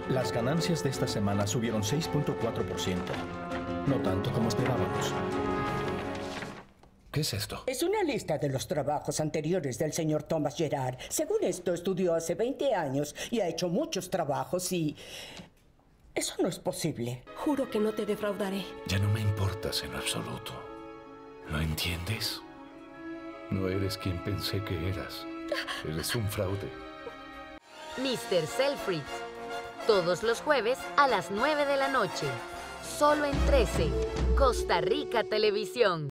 Las ganancias de esta semana subieron 6.4%. No tanto como esperábamos. ¿Qué es esto? Es una lista de los trabajos anteriores del señor Thomas Gerard. Según esto, estudió hace 20 años y ha hecho muchos trabajos y... eso no es posible. Juro que no te defraudaré. Ya no me importas en absoluto. ¿No entiendes? No eres quien pensé que eras. Eres un fraude. Mr. Selfridge. Todos los jueves a las 9 de la noche. Solo en 13. Costa Rica Televisión.